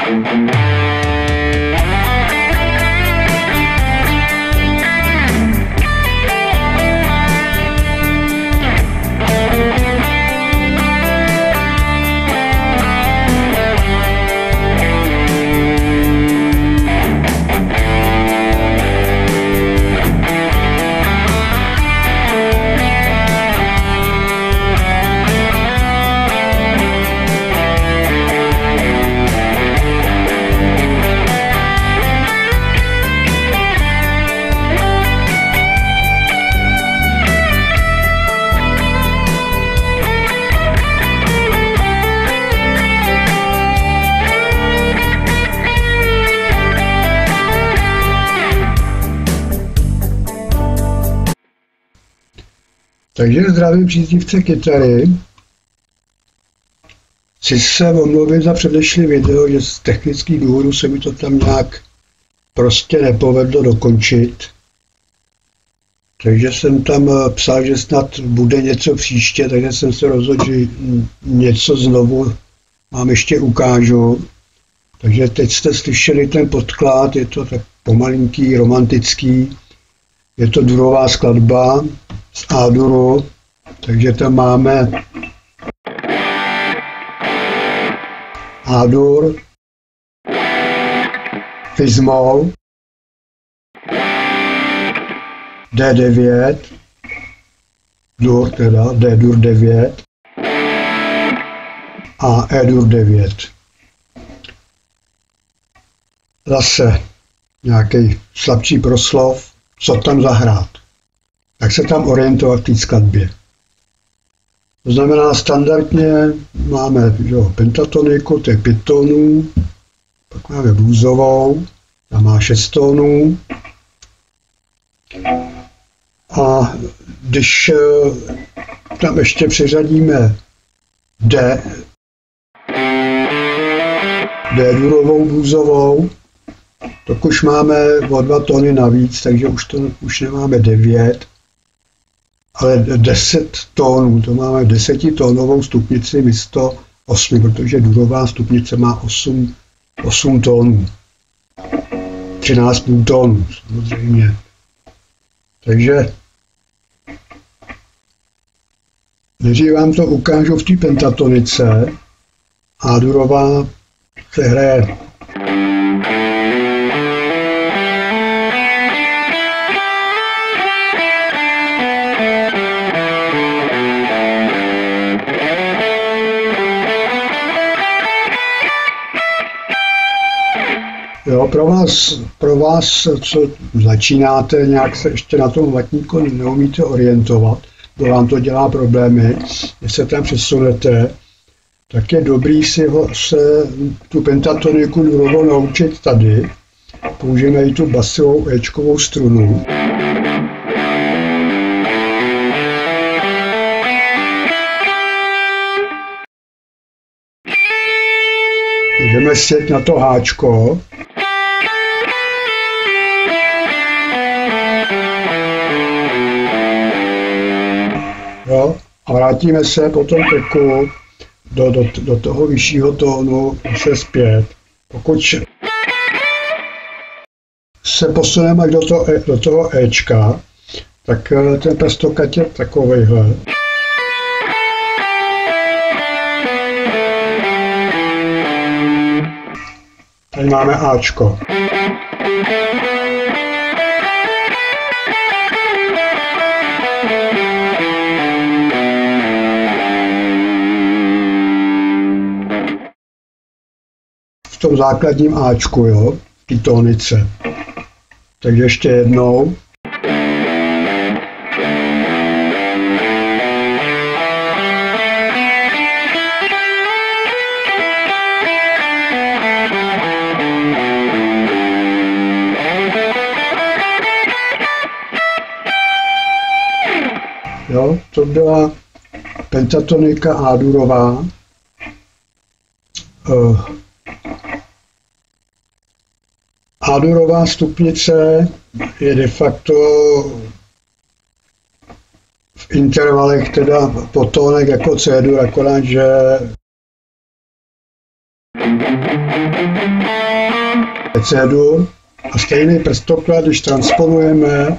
Takže zdravím příznivce kytary. Chci se omluvit za předešlý video, že z technických důvodů se mi to tam nějak prostě nepovedlo dokončit. Takže jsem tam psal, že snad bude něco příště, takže jsem se rozhodl, že něco znovu vám ještě ukážu. Takže teď jste slyšeli ten podklad, je to tak pomalinký, romantický. Je to durová skladba z A-duru, takže tam máme A-dur, fis-moll, D9, dur teda, D-dur 9 a E-dur 9. Zase nějaký slabší proslov, co tam zahrát. Jak se tam orientovat v té skladbě. To znamená, standardně máme pentatoniku, to je 5 tónů, pak máme bluesovou, ta má 6 tónů. A když tam ještě přiřadíme D-durovou bluesovou, tak už máme o 2 tóny navíc, takže už nemáme 9, ale 10 tónů, to máme 10tónovou stupnici místo 8, protože durová stupnice má 8 tónů. 13,5 tónů samozřejmě. Takže nejdřív vám to ukážu v té pentatonice. A-durová se hraje jo, pro vás, co začínáte, nějak se ještě na tom latníku neumíte orientovat, to vám to dělá problémy, když se tam přesunete, tak je dobrý si tu pentatoniku durovou naučit tady. Použijeme i tu basovou éčkovou strunu. Můžeme sjet na to háčko. Jo? A vrátíme se po tom teku do toho vyššího tónu se zpět. Pokud se posuneme do toho éčka, tak ten prstokat je takovejhle. Tady máme Ačko. V tom základním Ačku, jo, v té tónice. Takže ještě jednou. Jo, to byla pentatonika A-durová. A-durová stupnice je de facto v intervalech teda po tónech jako C-dur, akorát, že C-dur a stejný prstoklad, když transponujeme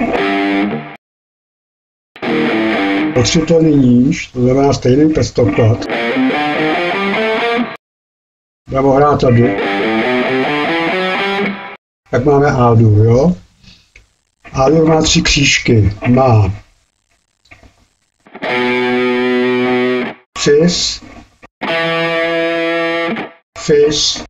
o 3 tóny níž, to znamená stejný prstoklad. Budeme hrát tady. Tak máme A-dur, jo? A-dur má 3 křížky. Má fis, fis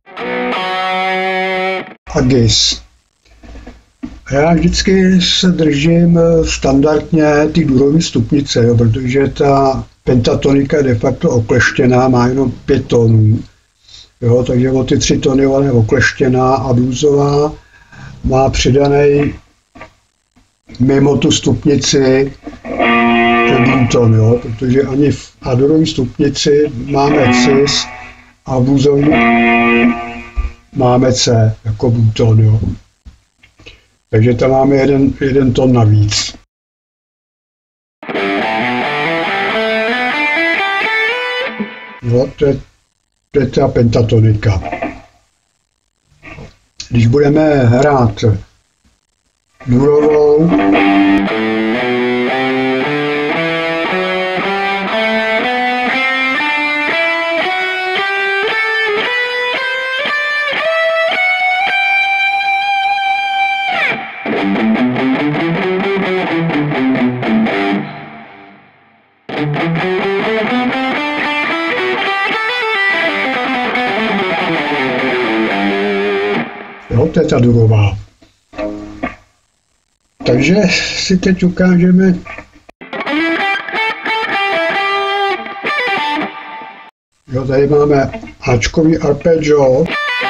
a gis. A já vždycky se držím standardně ty durové stupnice, jo, protože ta pentatonika je de facto okleštěná, má jenom 5 tónů. Jo, takže o ty 3 tóny je okleštěná a bluesová má přidaný mimo tu stupnici ten blueton, jo, protože ani v A-durové stupnici máme cis a v bluesový máme C jako blueton, jo. Takže tam máme jeden tón navíc. No, to je ta pentatonika. Když budeme hrát durovou, jo, to je ta durová. Takže si teď ukážeme jo, tady máme Ačkový arpeggio.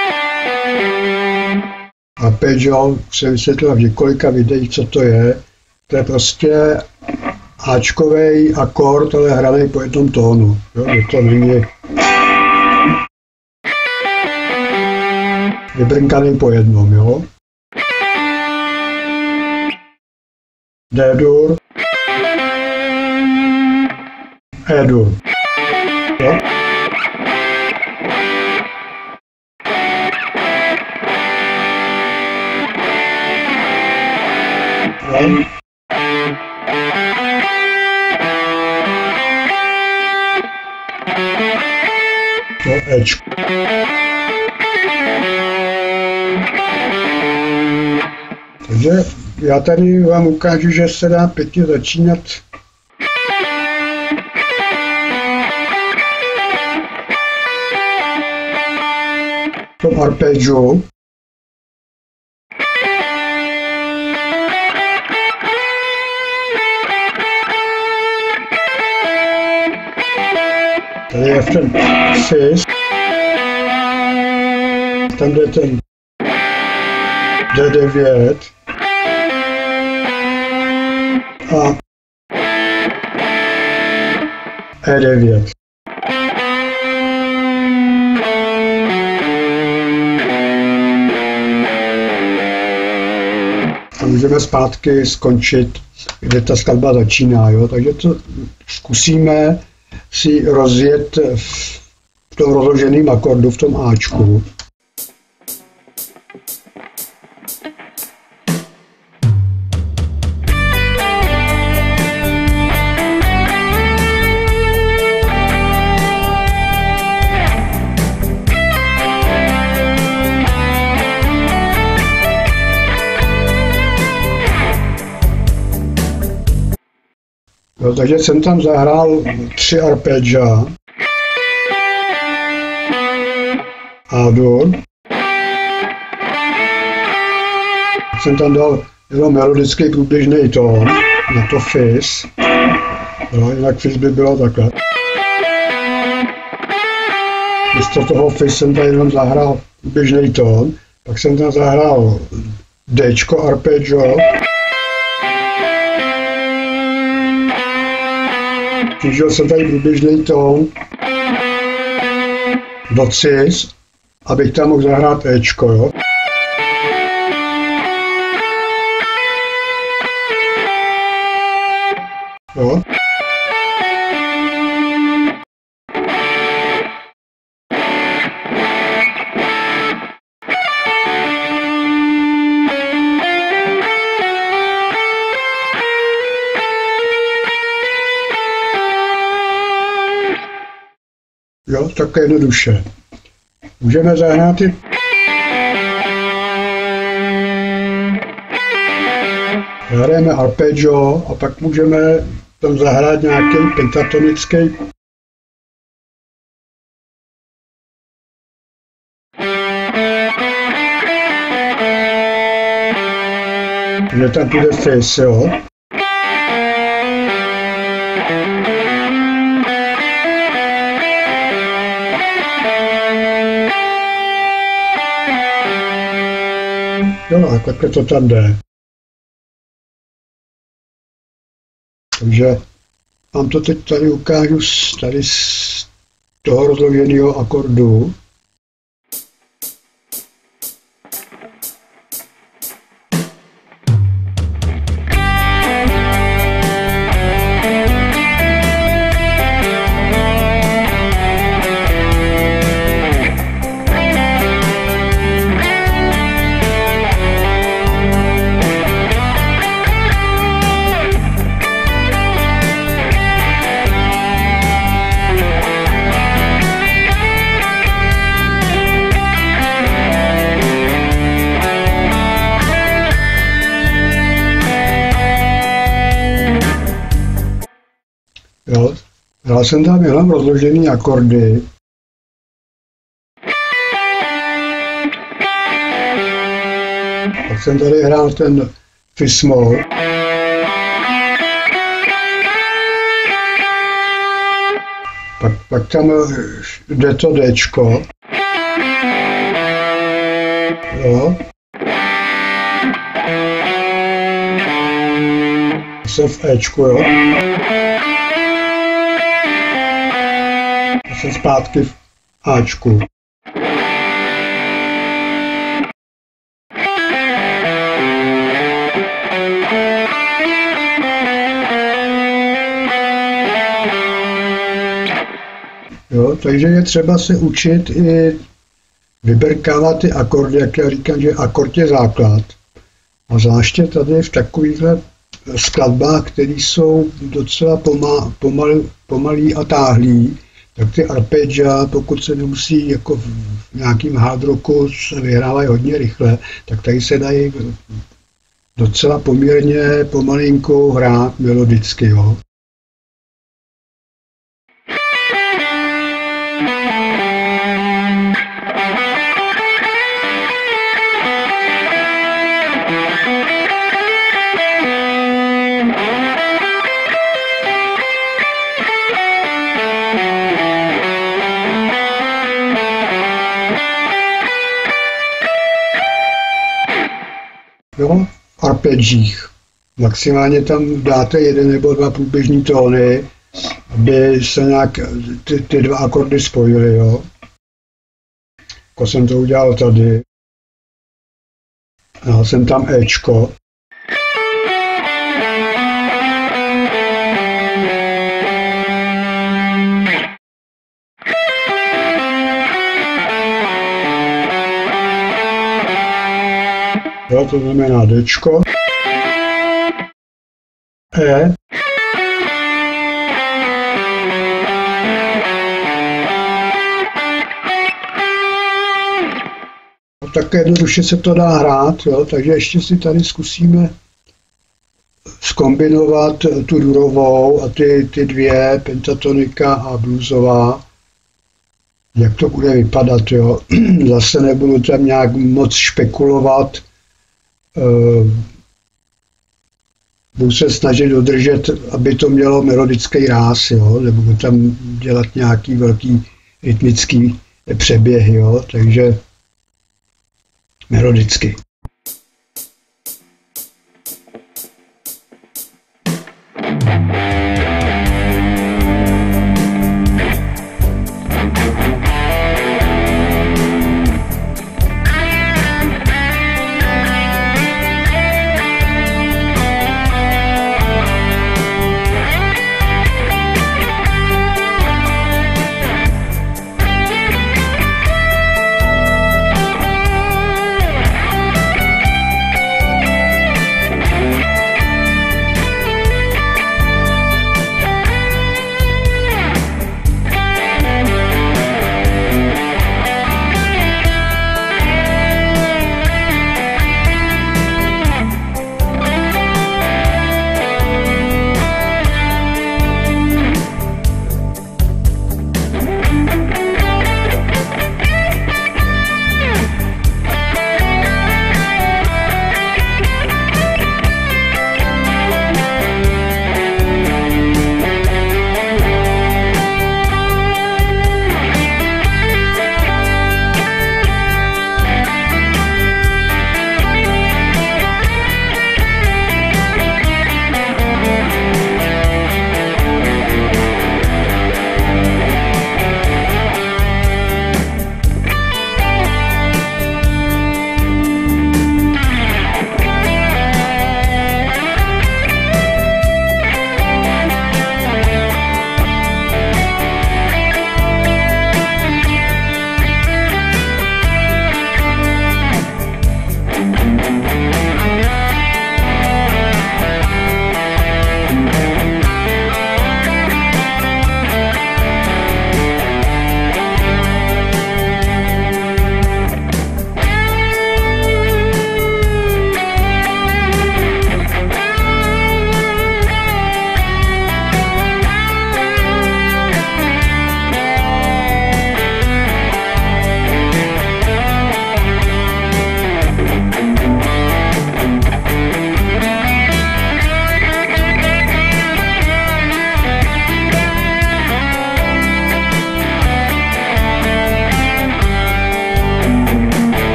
Arpeggio jsem vysvětlil v několika videích, co to je. To je prostě Ačkový akord, ale hraný po jednom tónu. Jo, to není vybrnkaný po jednom, jo. D-dur, E-dur. Jo. Jo. To Ečko. Takže já tady vám ukážu, že se dá pěkně začínat v tom arpeggiu. Tady je ten fis, tam jde ten D9 a E9. A můžeme zpátky skončit, kde ta skladba začíná, jo? Takže to zkusíme si rozjet v tom rozloženém akordu, v tom Ačku. No, takže jsem tam zahrál 3 arpeggia, A-dur, jsem tam dal jenom melodický průběžný tón na to fis, no, jinak fis by bylo takhle. Místo toho fis jsem tady jenom zahrál průběžný tón, pak jsem tam zahrál Dčko arpeggio, Snížil jsem tady průběžný tón do cis, abych tam mohl zahrát Ečko, jo. Jo. Jo, tak jednoduše. Můžeme zahrát i hrajeme arpeggio a pak můžeme tam zahrát nějaký pentatonický že tam půjde face, jo. Jo, a takhle to tam jde. Takže vám to teď tady ukážu tady z toho rozloženého akordu. Jo, hrál jsem tam jenom rozložený akordy. Pak jsem tady hrál ten fis-moll. Pak tam jde to Dčko. Jo. Jsem v Ečku, jo. Jsem zpátky v Ačku. Jo, takže je třeba se učit i vyberkávat ty akordy, jak já říkám, že akord je základ. A zvláště tady v takovýchhle skladbách, které jsou docela pomalý a táhlý, tak ty arpeggia, pokud se nemusí jako v nějakým hard rocku se vyhrávají hodně rychle, tak tady se dají docela poměrně pomalinko hrát melodicky. Jo. Jo, v arpeggích. Maximálně tam dáte jeden nebo dva průběžní tóny, aby se nějak ty dva akordy spojily, jo. Jako jsem to udělal tady. Dal jsem tam Ečko. Jo, to znamená Dčko, E, tak jednoduše se to dá hrát, jo, takže ještě si tady zkusíme zkombinovat tu durovou a ty dvě, pentatonika a bluesová, jak to bude vypadat, jo. Zase nebudu tam nějak moc špekulovat, budu se snažit dodržet, aby to mělo melodický ráz, jo, nebudu tam dělat nějaký velký rytmický přeběh, jo, takže melodicky.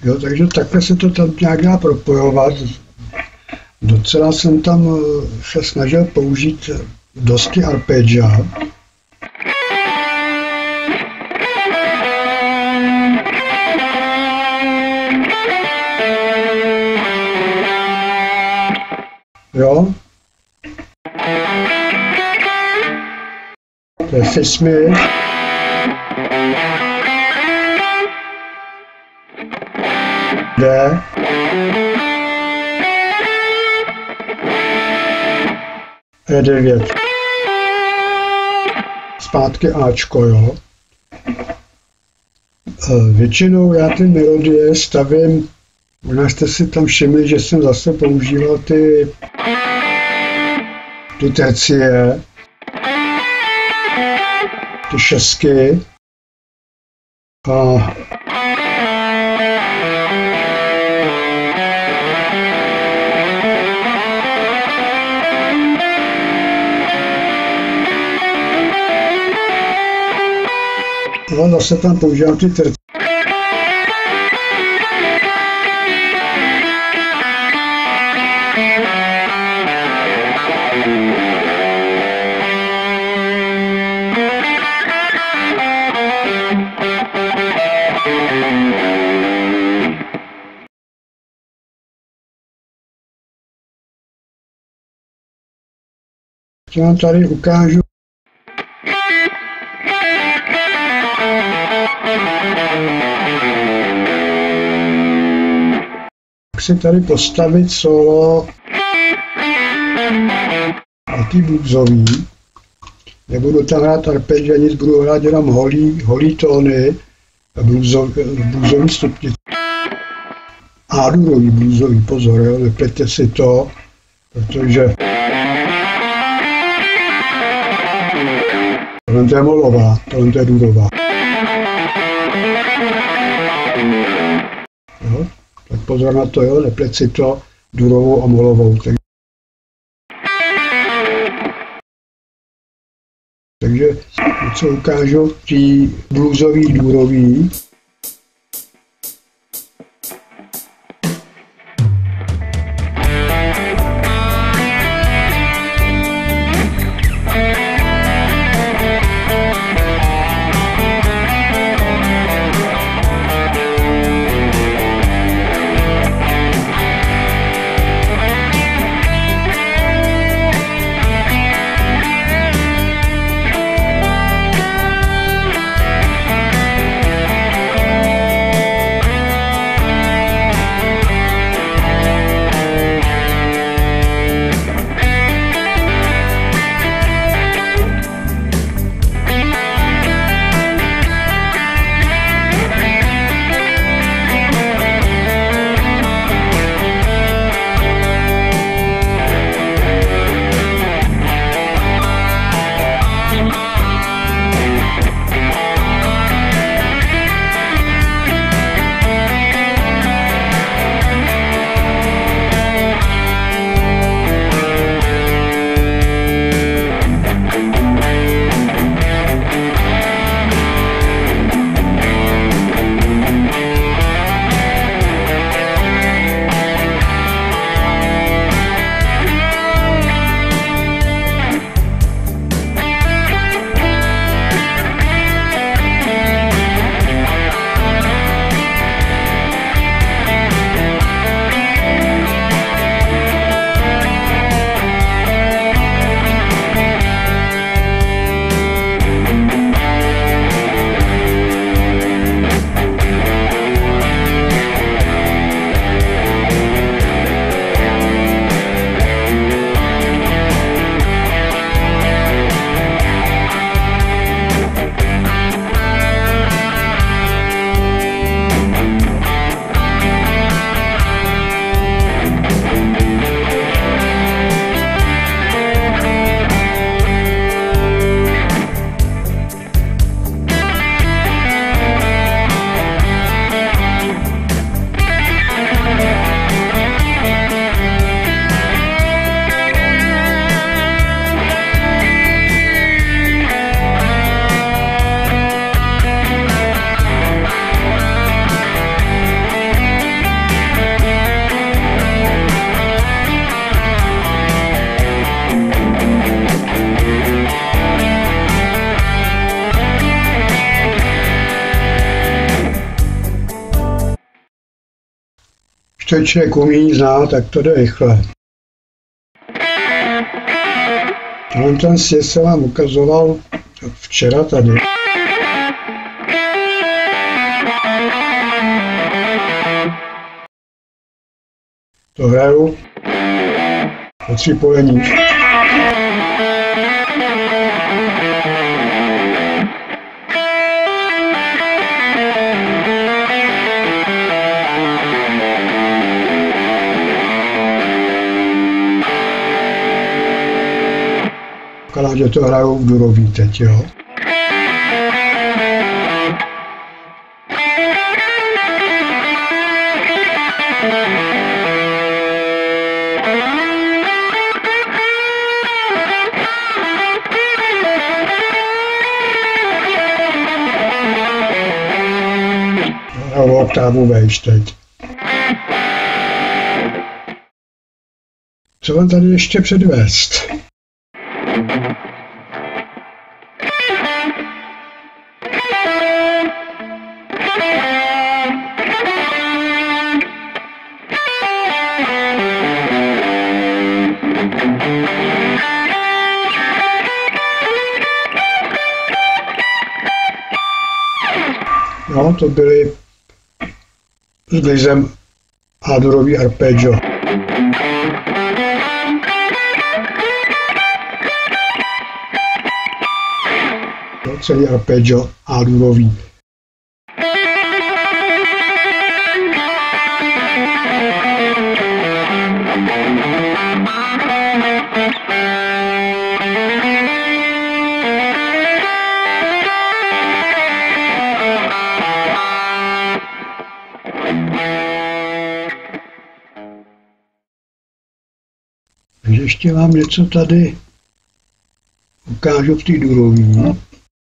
Jo, takže takhle se to tam nějak dá propojovat. Docela jsem tam se snažil použít dosti arpeggia. Jo. To je Fifth. D. E9. Zpátky Ačko, jo. Většinou já ty melodie stavím, možná jste si tam všimli, že jsem zase používal ty tercie, ty šestky a zase tam používám ty tercie. Já vám tady ukážu. Jak si tady postavit solo a ty bluesový. Nebudu tam hrát arpeggia, nic, budu hrát jenom holý tóny, bluesový stupně. A-durový bluesový, pozor, jo, nepleťte si to, protože tohle je molová, tohle je durová. Jo? Tak pozor na to, jo, nepleť si to durovou a molovou. Takže něco ukážu tý bluesový, durový. to člověk umí znát, tak to jde rychle. Ten sjezd jsem vám ukazoval včera tady. To hraju o 3 polení. Akorát, že to hraju v durový teď, jo. Hraju oktávu vejš teď. Co vám tady ještě předvést? No, to byly s glizem A-durový arpeggio. To celý arpeggio A-durový. Takže ještě vám něco tady ukážu v té durový.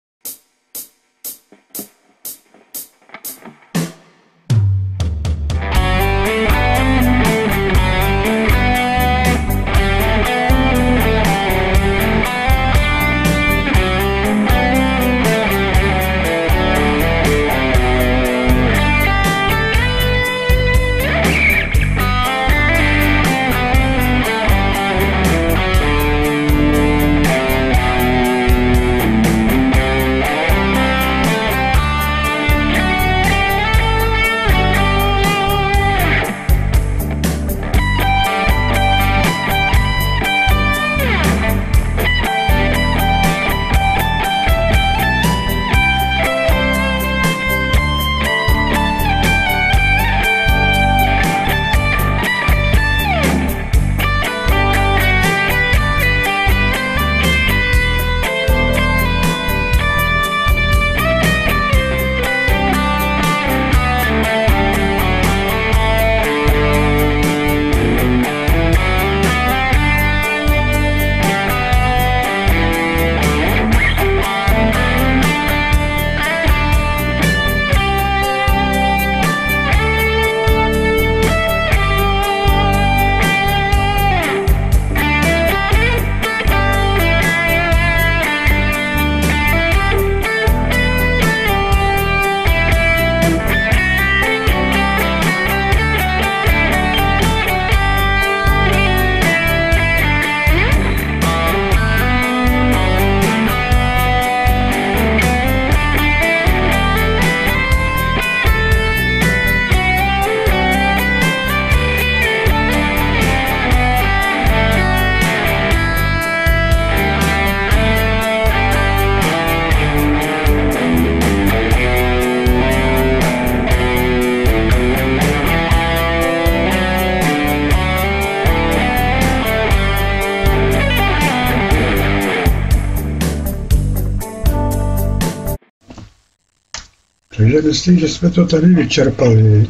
Takže myslím, že jsme to tady vyčerpali.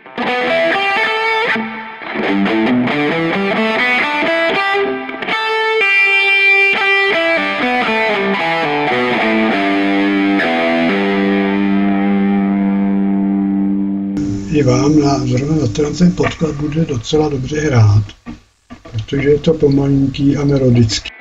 I vám zrovna na ten podklad bude docela dobře hrát, protože je to pomalinký a melodický.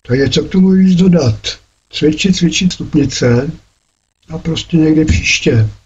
Takže co k tomu víc dodat? Cvičit stupnice a prostě někdy příště.